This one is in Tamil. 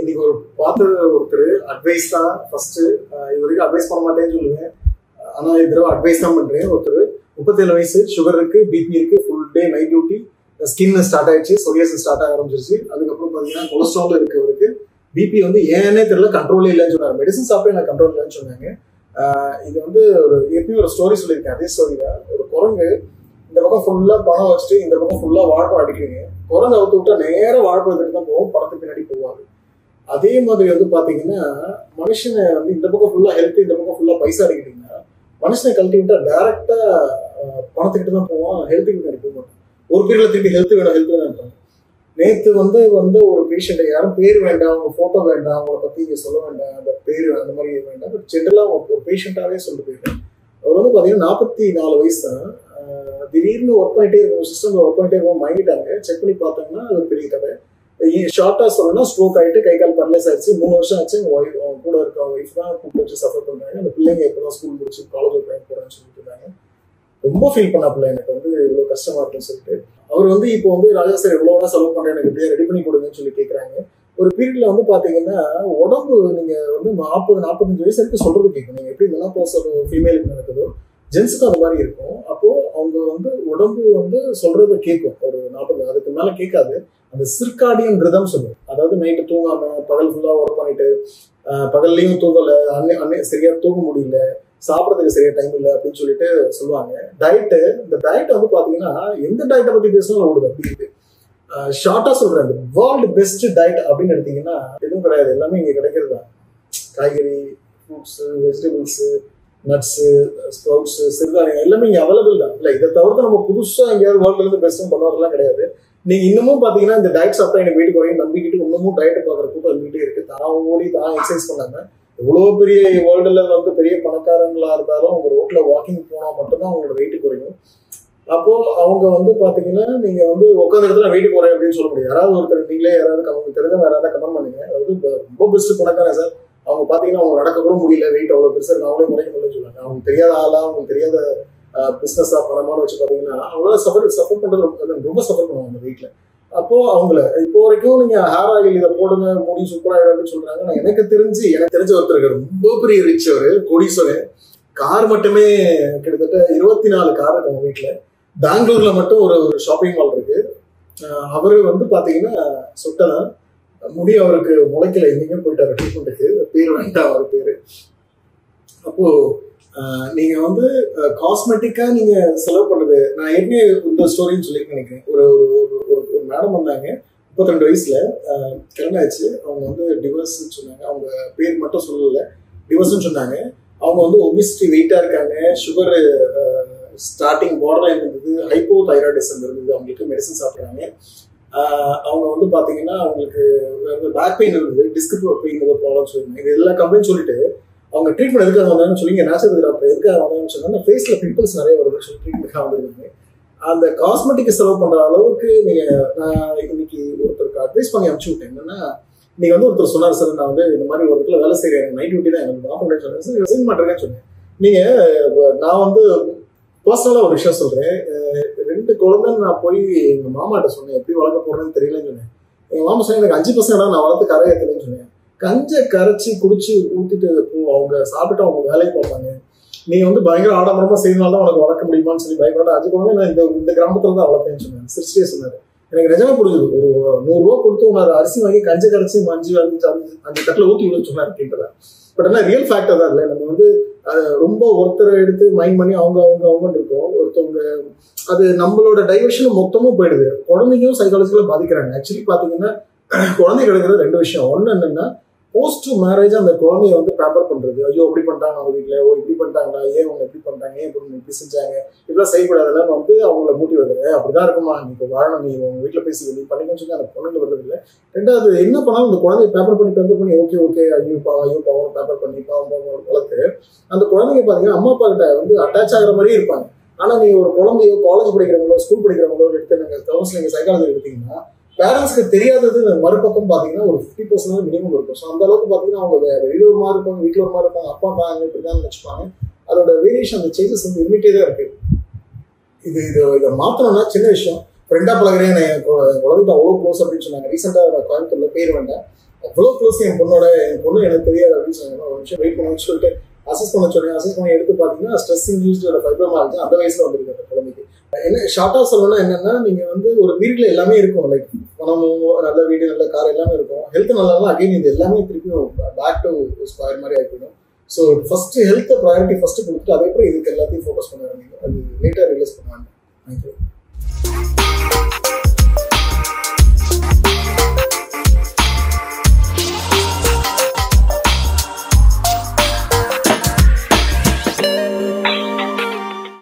இன்னைக்கு ஒரு பார்த்தது ஒருத்தர் அட்வைஸ் தான் ஃபர்ஸ்ட். இது வரைக்கும் அட்வைஸ் பண்ண மாட்டேன்னு சொல்லுவேன், ஆனா இந்த தடவை அட்வைஸ் தான் பண்றேன். ஒருத்தர் 37 வயசு, சுகர் இருக்கு, பிபி இருக்கு, full day night duty, skin start ஆயிடுச்சு, சொரியாசிஸ் ஸ்டார்ட் ஆக ஆரம்பிச்சிருச்சு. அதுக்கப்புறம் பாத்தீங்கன்னா கொலஸ்ட்ரால் இருக்கு அவருக்கு, பிபி ஏன்னே தெரியல, கண்ட்ரோலே இல்லைன்னு சொன்னாங்க. மெடிசன் சாப்பிட்டு எனக்கு கண்ட்ரோல் இல்லைன்னு சொன்னாங்க. இது ஒரு எப்பயும் ஒரு ஸ்டோரி சொல்லியிருக்கேன். அதே ஸ்டோரி தான். ஒரு குரங்கு இந்த பக்கம் ஃபுல்லா பணம் வச்சுட்டு இந்த பக்கம் ஃபுல்லா வாழைப்பழம் அடிக்கிறீங்க. குரங்கு அவுத்து விட்டா நேரம் வாழைப்பழத்துக்கு தான் போகும், படத்துக்கு பின்னாடி போவாங்க. அதே மாதிரி பாத்தீங்கன்னா மனுஷனை இந்த பக்கம் ஃபுல்லா ஹெல்த், இந்த பக்கம் ஃபுல்லா பைசா அடிக்கிட்டீங்கன்னா மனுஷனை கழட்டி விட்டா டைரக்டா பணத்துக்கிட்ட தான் போவான், ஹெல்த்துக்கு பின்னாடி போக மாட்டான். ஒரு பீரியட்ல திருப்பி ஹெல்த் வேணும் ஹெல்த் வேணும். நேற்று ஒரு பேஷண்ட், யாரும் பேர் வேண்டாம், அவங்க போட்டோ வேண்டாம், அவங்கள பத்தி இங்க சொல்ல வேண்டாம், அந்த பேர் அந்த மாதிரி வேண்டாம், பட் ஜென்ரலா ஒரு பேஷண்டாவே சொல்லிட்டு போயிருக்கேன். அவர் பாத்தீங்கன்னா 44 வயசு தான். திடீர்னு ஒர்க் பண்ணிட்டே இருக்கும், சிஸ்டம்ல ஒர்க் பண்ணிட்டே இருக்கும், வாங்கிட்டாங்க. செக் பண்ணி பார்த்தாங்கன்னா அது பெரிய கதை. ஷார்ட்டா சொல்லணும்னா ஸ்ட்ரோக் ஆயிட்டு கை கால் பரலைஸ் ஆயிடுச்சு. 3 வருஷம் ஆச்சு. அவங்க கூட இருக்க ஒய்ஃப் தான் கூப்பிட்டு வச்சு சஃபர் பண்றாங்க. அந்த பிள்ளைங்க எப்பதான் ஸ்கூல் முடிச்சு காலேஜ் போறான்னு சொல்லிட்டு இருந்தாங்க. ரொம்ப ஃபீல் பண்ணாப்புல, எனக்கு இவ்வளவு கஷ்டமா இருக்குன்னு சொல்லிட்டு. அவர் இப்போ ராஜா சார் எவ்வளவு செலவு பண்றேன், எனக்கு எப்படியா ரெடி பண்ணி கொடுங்கன்னு சொல்லி கேட்கறாங்க. ஒரு பீரியட்ல பாத்தீங்கன்னா உடம்பு நீங்க 40-45 வயசு வரைக்கும் சொல்றது கேட்கும். நீங்க எப்படி மெனோபாஸ் ஃபீமேலுக்கு நடக்குதோ ஜென்ஸுக்கும் அந்த மாதிரி இருக்கும். அப்போ அவங்க உடம்பு சொல்றதை கேட்கும். ஒரு 40 அதுக்கு மேல கேட்காது. அந்த சிர்காடியன் ரிதம் சொல்லுவோம். அதாவது நைட்டு தூங்காம பகல் ஃபுல்லா ஒர்க் பண்ணிட்டு பகல்லையும் தூங்கல, சரியா தூங்க முடியல, சாப்பிடறதுக்கு சரியா டைம் இல்லை அப்படின்னு சொல்லிட்டு சொல்லுவாங்க. டயட்டு, இந்த டயட் பாத்தீங்கன்னா எந்த டயட்டை பத்தி பேசணும் ஓடுது. அப்படி ஷார்ட்டா சொல்றேன், இந்த வேர்ல்டு பெஸ்ட் டயட் அப்படின்னு எடுத்தீங்கன்னா எதுவும் கிடையாது. எல்லாமே இங்க கிடைக்கிறது தான். காய்கறி, ஃப்ரூட்ஸ், வெஜிடபிள்ஸ், நட்ஸ், ஸ்ப்ரவுட்ஸ், சிறுதானியம் எல்லாமே இங்க அவைலபிள் தான். இல்ல இதை தவிர்த்து நம்ம புதுசா எங்கேயாவது வேர்ல்டுல இருந்து பெஸ்ட் பண்ணுறதுலாம் கிடையாது. நீங்க இன்னமும் பாத்தீங்கன்னா இந்த டயட் சாப்பிட்டா எனக்கு வெயிட் குறையும் நம்பிக்கிட்டு இன்னமும் டயட் பாக்குற கூட்டம் இருந்துகிட்டே இருக்கு. தான் ஓடி தான் எக்ஸசைஸ் பண்ணாம எவ்வளவு பெரிய வேர்ல்டுல பெரிய பணக்காரங்களா இருந்தாலும் அவங்க ரோட்ல வாக்கிங் போனா மட்டும்தான் அவங்களோட வெயிட் குறையும். அப்போ அவங்க பாத்தீங்கன்னா நீங்க உட்காந்த இடத்துல வெயிட் குறையும் அப்படின்னு சொல்ல முடியும். யாராவது ஒருத்தர் நீங்களே யாராவது அவங்க தெரிஞ்சவங்க யாராவது கமெண்ட் பண்ணுங்க. அதாவது ரொம்ப பெஸ்ட் பணக்காரன் சார், அவங்க பாத்தீங்கன்னா அவங்க நடக்க கூட முடியல, வெயிட் அவ்வளவு பெருசா இருக்கு, அவங்களே குறைக்க முடியலன்னு சொல்லுவாங்க. அவங்க தெரியாத ஆளா, அவங்க தெரியாத பிசினஸா பணமானு வச்சு பாத்தீங்கன்னா அவங்களால சஃபர் பண்றது ரொம்ப சஃபர் பண்ணுவாங்க அந்த வெயிட்ல. அப்போ அவங்கள இப்போ வரைக்கும் நீங்க ஹேர் ஆயில் இதை போடுங்க முடி சூப்பராயிடுன்னு சொல்றாங்க. நான் எனக்கு தெரிஞ்ச ஒருத்தருக்கு ரொம்ப பெரிய ரிச், அவரு கோடீஸ்வரன். கார் மட்டுமே கிட்டத்தட்ட 24 கார் இருக்கு அவங்க வீட்டுல. பெங்களூர்ல மட்டும் ஒரு ஷாப்பிங் மால் இருக்கு. அவரு பாத்தீங்கன்னா சொட்டதான் முடி, அவருக்கு முளைக்கல, எங்கேயுமே போயிட்டாரு ட்ரீட்மெண்ட்டுக்கு, பேர் வேண்டாம் அவர் பேரு. அப்போ நீங்க காஸ்மெட்டிக்கா நீங்க செலவு பண்றது, நான் ஏற்கனவே இந்த ஸ்டோரின்னு சொல்லி நினைக்கிறேன். ஒரு மேடம் வந்தாங்க 32 வயசுல, கல்யாணம் ஆச்சு. அவங்க டிவோர்ஸ் சொன்னாங்க. அவங்க பேர் மட்டும் சொல்லல, டிவோர்ஸ்ன்னு சொன்னாங்க. அவங்க ஒபிசிட்டி, வெயிட்டா இருக்காங்க, சுகர் ஸ்டார்டிங் பார்டர் லைன் இருந்தது, ஹைப்போ தைராய்டிசம் இருந்தது, அவங்களுக்கு மெடிசன் சாப்பிட்றாங்க. அவங்க பாத்தீங்கன்னா அவங்களுக்கு பேக் பெயின் இருந்தது, டிஸ்க் பெயின் ஏதோ ப்ராப்ளம் சொல்லியிருந்தாங்க. இது எல்லா கம்ப்ளைண்ட் சொல்லிட்டு அவங்க ட்ரீட்மெண்ட் எதுக்காக வந்தாங்கன்னு சொல்லி நேச்சுரல் டாக்டர் எதுக்காக வந்தாங்கன்னு சொன்னா ஃபேஸ்ல பிம்பிள்ஸ் நிறைய வருதுன்னு சொல்லி ட்ரீட்மெண்ட்காக வந்துருக்காங்க. அந்த காஸ்மெட்டிக் செலவு பண்ற அளவுக்கு நீங்க, நான் இன்னைக்கு ஒருத்தருக்கு அட்வைஸ் பண்ணி அனுப்பிச்சு விட்டேன். என்னன்னா, நீங்க ஒருத்தர் சொன்னார் சார், நான் இந்த மாதிரி ஒரு இடத்துல வேலை செய்யறேன், நைட் டியூட்டி தான் எனக்கு ஆஃப் பண்ணேன்னு சொன்னேன் சார், ரிசைன் பண்றேன்னு சொன்னேன். நீங்க, நான் பர்சனலா ஒரு விஷயம் சொல்றேன். 2 குழந்தைன்னு நான் போய் எங்க மாமாட்ட சொன்னேன், எப்படி வளர்க்க போறேன்னு தெரியலன்னு சொன்னேன். எங்க மாமா சொன்னேன், எனக்கு 5% நான் வளர்த்து கரை ஏற்றலன்னு சொன்னேன். கஞ்சை கரைச்சி குடிச்சு ஊத்திட்டு அவங்க சாப்பிட்டு அவங்க வேலையை பார்ப்பாங்க. நீ பயங்கர ஆடம்பரமா செய்யறதுனால உனக்கு வளர்க்க முடியுமான்னு சொல்லி பயப்பட 5 குழந்தை நான் இந்த கிராமத்துல தான் வளர்ப்பேன்னு சொன்னேன். சிரிச்சிட்டே சொன்னாரு. எனக்கு நிஜமா புரிஞ்சுது. ஒரு 100 ரூபா கொடுத்து உன்னாரு அரிசி வாங்கி கஞ்சை கரைச்சி 5 தட்டில் ஊத்தி விட சொன்னாரு கேட்டதா. பட் ஆனா ரியல் ஃபேக்டர் தான் இல்லை. நம்ம ரொம்ப ஒருத்தரை எடுத்து மைண்ட் பண்ணி அவங்க இருக்கோம். ஒருத்தவங்க அது நம்மளோட டைவர்ஷன் மொத்தமும் போயிடுது. குழந்தைங்களும் சைக்காலஜிக்கலா பாதிக்கிறாங்க. ஆக்சுவலி பாத்தீங்கன்னா குழந்தை கிடைக்கிறது 2 விஷயம். ஒன்னு என்னன்னா, போஸ்ட் மேரேஜ் அந்த குழந்தைய பேப்பர் பண்றது. ஐயோ இப்படி பண்ணிட்டாங்க அவங்க வீட்டுல, ஓ இப்படி பண்ணிட்டாங்களா, ஏன் அவங்க எப்படி பண்ணிட்டாங்க, ஏன் இப்படி செஞ்சாங்க, இப்படிலாம் செய்யக்கூடாதுலாம் அவங்கள மூட்டி வருது. அப்படிதான் இருக்குமா, நீ இப்போ வாழணும், நீ உங்க வீட்டுல பேசி நீ பண்ணிக்கன்னு சொல்லி அந்த பொண்ணுங்க வர்றது இல்லை. 2வது என்ன பண்ணாலும் இந்த குழந்தைய பேப்பர் பண்ணி ஓகே ஐயோ பாவம் பேப்பர் பண்ணி பாவம் வளர்த்து அந்த குழந்தைங்க பாத்தீங்கன்னா அம்மா அப்பா கிட்ட அட்டாச் ஆகிற மாதிரியே இருப்பாங்க. ஆனா நீங்க ஒரு குழந்தையோ காலேஜ் படிக்கிறவங்களோ ஸ்கூல் படிக்கிறவங்களோ எடுத்து நீங்க கவுன்சிலிங் சைக்காலஜி எடுத்தீங்கன்னா பேரண்ட்ஸ்க்கு தெரியாதது மறுபக்கம் பாத்தீங்கன்னா ஒரு 50% மினிமம் இருக்கும். ஸோ அந்த அளவுக்கு பாத்தீங்கன்னா அவங்க வெளியில ஒரு மாதிரி இருப்பாங்க, வீட்டுல ஒரு மாதிரி இருப்பாங்க, அப்பா தான் இப்படிதான் நினைச்சுப்பாங்க. அதோட வேரியேஷன், அந்த சேஞ்சஸ் இருந்துட்டே தான் இருக்கு. இதை மாத்தணும்னா சின்ன விஷயம். ஃப்ரெண்டா பழகிறேன், குழந்தைக்கு அவ்வளவு க்ளோஸ் அப்படின்னு சொன்னாங்க. ரீசெண்டா கோயம்புத்தூர்ல பேர் வேண்டாம், அவ்வளோ க்ளோஸ் என் பொண்ணு எனக்கு தெரியாது அப்படின்னு சொன்னாங்க. ஒரு நிமிஷம் வெயிட் பண்ணணும்னு சொல்லிட்டு அசஸ் பண்ண சொன்னேன். அசஸ் பண்ணி எடுத்து பார்த்தீங்கன்னா ஸ்ட்ரெஸ் இன்டியூஸ்டு ஃபைப்ரோமால்ஜி அந்த வயசுல வந்திருக்கு அந்த குழந்தைக்கு. என்ன ஷார்ட்டாக சொல்லணும்னா என்னன்னா, நீங்க வந்து ஒரு வீட்டில் எல்லாமே இருக்கும், லைக் பணமும் நல்ல வீடு நல்ல கார் எல்லாமே இருக்கும். ஹெல்த் நல்லா இருந்தால் அகைன் இது எல்லாமே திருப்பியும் பேக் டு ஸ்கொயர் மாதிரி ஆகிடும். ஸோ ஃபர்ஸ்ட் ஹெல்த்தை ப்ரையாரிட்டி ஃபர்ஸ்ட் கொடுத்துட்டு அதுக்கப்புறம் இதுக்கு எல்லாத்தையும் ஃபோக்கஸ் பண்ண வேண்டியது. அது லேட்டாக ரியலைஸ் பண்ணுவாங்க. தேங்க்யூ.